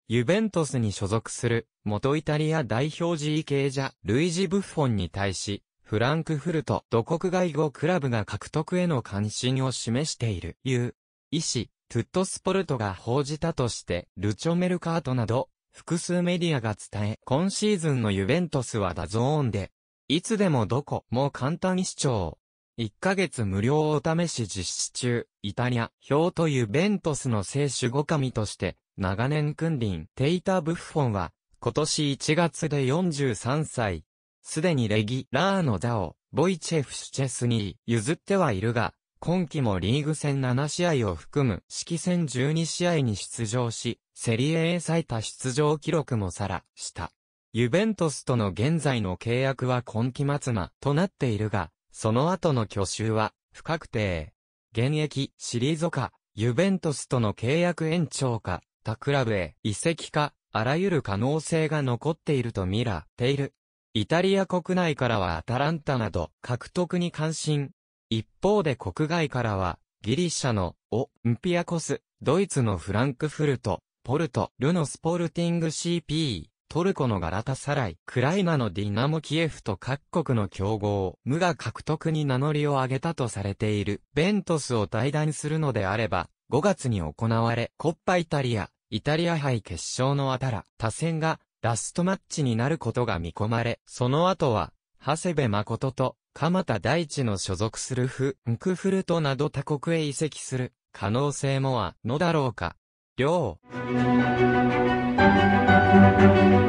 ユベントスに所属する元イタリア代表GK系者ルイジ・ブッフォンに対し、フランクフルト土国外語クラブが獲得への関心を示している。意思、トゥットスポルトが報じたとして、ルチョメルカートなど、複数メディアが伝え、今シーズンのユベントスはダゾーンで、いつでもどこも簡単に視聴。1ヶ月無料お試し実施中、イタリア、表とユベントスの聖守護神として、長年君臨、テイタ・ブッフォンは、今年1月で43歳。すでにレギュラーの座を、ボイチェフ・シュチェスに譲ってはいるが、今季もリーグ戦7試合を含む指揮戦12試合に出場し、セリエ A 最多出場記録もさらした。ユベントスとの現在の契約は今季末となっているが、その後の去就は不確定。現役、退か、ユベントスとの契約延長か、他クラブへ移籍か、あらゆる可能性が残っていると見られている。イタリア国内からはアタランタなど獲得に関心。一方で国外からは、ギリシャのオンピアコス、ドイツのフランクフルト、ポルト、ルのスポルティング CP、トルコのガラタサライ、クライナのディナモキエフと各国の強豪、無が獲得に名乗りを上げたとされている。ベントスを退団するのであれば、5月に行われ、コッパイタリア、イタリア杯決勝のアタラ、他戦がラストマッチになることが見込まれ、その後は、長谷部誠と、鎌田大地の所属するフンクフルトなど他国へ移籍する可能性もあのだろうか。両